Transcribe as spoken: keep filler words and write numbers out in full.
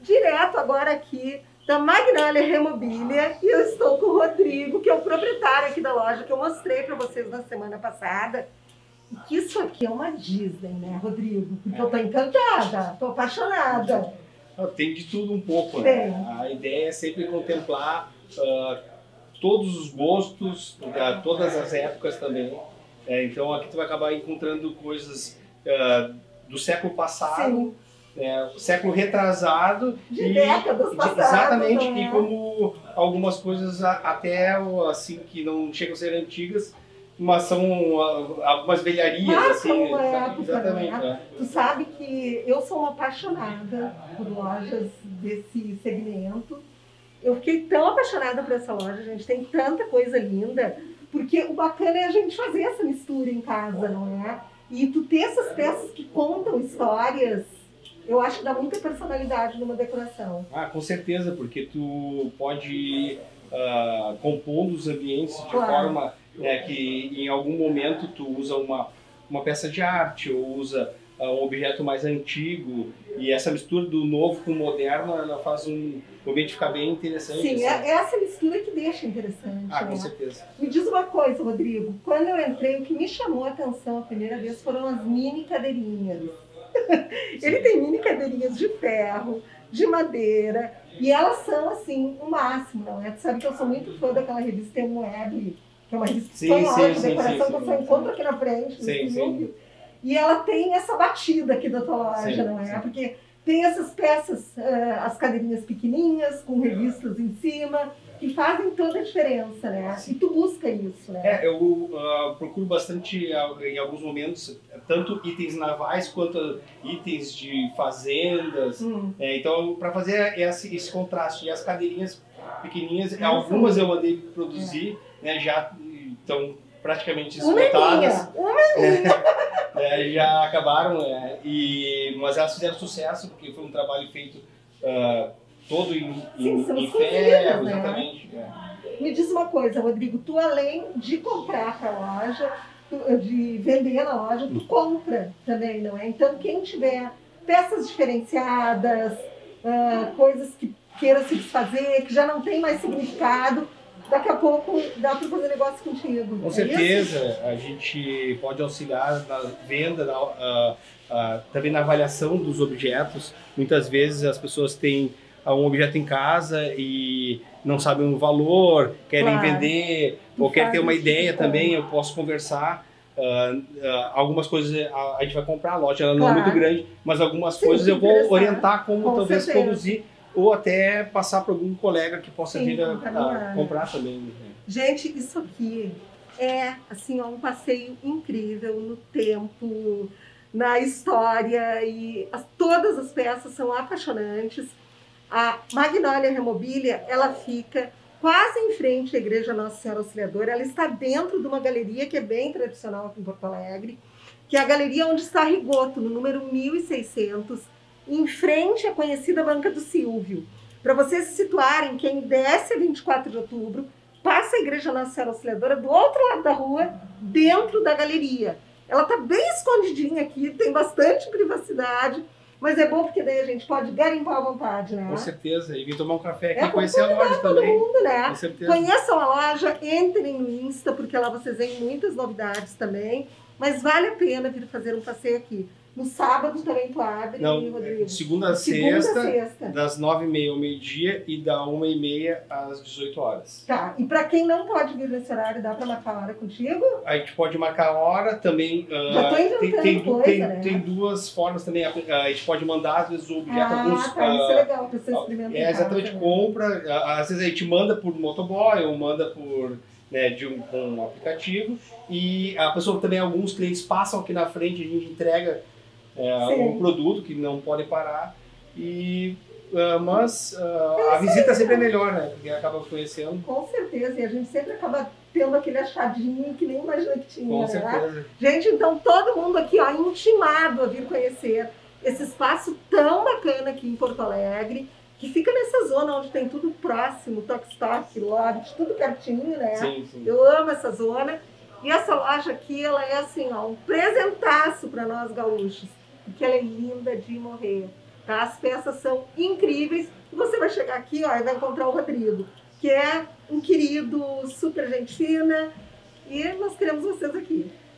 direto agora aqui da Magnolia Remobília e eu estou com o Rodrigo, que é o proprietário aqui da loja, que eu mostrei para vocês na semana passada. E que isso aqui é uma Disney, né, Rodrigo? Porque é. eu tô encantada, tô apaixonada. Tem de tudo um pouco, né? A ideia é sempre contemplar uh, todos os gostos, uh, todas as épocas também. É, então aqui tu vai acabar encontrando coisas uh, do século passado, é, século retrasado, de e, décadas passadas, exatamente, né? E como algumas coisas até assim que não chegam a ser antigas, mas são uh, algumas velharias, Marcam assim, uma época, exatamente. Né? É. Tu sabe que eu sou uma apaixonada por lojas desse segmento. Eu fiquei tão apaixonada por essa loja, gente, tem tanta coisa linda, porque o bacana é a gente fazer essa mistura em casa, não é? E tu ter essas peças que contam histórias, eu acho que dá muita personalidade numa decoração. Ah, com certeza, porque tu pode ir uh, compondo os ambientes de claro. forma é, que em algum momento tu usa uma, uma peça de arte ou usa uh, um objeto mais antigo, e essa mistura do novo com o moderno, ela faz um ambiente ficar bem interessante. Sim, assim. é essa mistura que deixa interessante. Ah, né? com certeza. Me diz uma coisa, Rodrigo, quando eu entrei, o que me chamou a atenção a primeira vez foram as mini cadeirinhas. Ele tem mini cadeirinhas de ferro, de madeira, e elas são assim, o máximo, não é? Tu sabe que eu sou muito fã daquela revista Tem um Web, que é uma revista espanhola de decoração que eu só encontro aqui na frente, sim, no sim. E ela tem essa batida aqui da tua loja, sim, não é? Sim. Porque tem essas peças, uh, as cadeirinhas pequenininhas, com revistas em cima, que fazem toda a diferença, né? E tu busca isso, né? É, eu uh, procuro bastante, uh, em alguns momentos, tanto itens navais quanto itens de fazendas. Hum. É, então, para fazer esse, esse contraste, e as cadeirinhas pequenininhas, é, algumas eu mandei produzir, é. né, já estão praticamente esgotadas. Uma minha, é, já acabaram, é, e, mas elas fizeram sucesso, porque foi um trabalho feito uh, todo em, Sim, em, em ferro, né? exatamente. É. Me diz uma coisa, Rodrigo, tu além de comprar para a loja, tu, de vender na loja, tu compra também, não é? Então quem tiver peças diferenciadas, uh, coisas que queira se desfazer, que já não tem mais significado, daqui a pouco dá para fazer negócio contigo. Com é certeza, isso? A gente pode auxiliar na venda, na, uh, uh, também na avaliação dos objetos. Muitas vezes as pessoas têm um objeto em casa e não sabem o valor, querem claro. vender, tu ou querem ter uma ideia também, eu posso conversar. Uh, uh, algumas coisas a, a gente vai comprar, a loja ela claro. não é muito grande, mas algumas Sim, coisas eu vou orientar como Com talvez certeza. conduzir, ou até passar para algum colega que possa Sim, vir a, a comprar também. Gente, isso aqui é assim, ó, um passeio incrível no tempo, na história, e as, todas as peças são apaixonantes. A Magnolia Remobília, ela fica quase em frente à Igreja Nossa Senhora Auxiliadora. Ela está dentro de uma galeria que é bem tradicional aqui em Porto Alegre, que é a galeria onde está a Rigoto, no número mil e seiscentos, em frente à conhecida Banca do Silvio. Para vocês se situarem, quem desce a vinte e quatro de outubro, passa a Igreja Nossa Senhora Auxiliadora do outro lado da rua, dentro da galeria. Ela está bem escondidinha aqui, tem bastante privacidade, mas é bom porque daí a gente pode garimpar à vontade, né? Com certeza, e vir tomar um café aqui é e conhecer a loja todo também. Mundo, né? Com certeza. Conheçam a loja, entrem no Insta, porque lá vocês veem muitas novidades também, mas vale a pena vir fazer um passeio aqui. No sábado também tu abre, Não, Rodrigo? Segunda a sexta, sexta, das nove e meia ao meio-dia e da uma e meia às dezoito horas. Tá, e para quem não pode vir nesse horário, dá para marcar a hora contigo? A gente pode marcar a hora também. Já tô uh, tem, tem, coisa, tem, né? tem duas formas também. A, a gente pode mandar, às vezes, o objeto. Ah, alguns, tá, uh, isso é legal para você experimentar. É, exatamente, compra. Uh, às vezes a gente manda por motoboy ou manda por... Né, de um, um aplicativo. E a pessoa também, alguns clientes passam aqui na frente, a gente entrega É, um produto que não pode parar, e, uh, mas uh, a visita sempre é melhor, né? Porque acaba conhecendo. Com certeza, e a gente sempre acaba tendo aquele achadinho que nem imagina que tinha. Com né? certeza. Gente, então todo mundo aqui, ó, intimado a vir conhecer esse espaço tão bacana aqui em Porto Alegre, que fica nessa zona onde tem tudo próximo, Tokstok, Lobbit, tudo pertinho, né? Sim, sim. Eu amo essa zona. E essa loja aqui, ela é assim, ó, um presentaço para nós gaúchos. Porque ela é linda de morrer. Tá? As peças são incríveis. E você vai chegar aqui, ó, e vai encontrar o Rodrigo, que é um querido, super gente fina. E nós queremos vocês aqui.